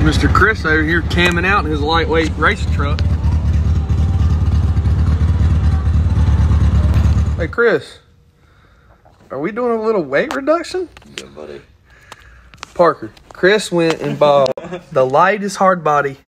Mr. Chris over here camming out in his lightweight racing truck. Hey Chris, are we doing a little weight reduction? Yeah, buddy. Parker, Chris went and bought the lightest hard body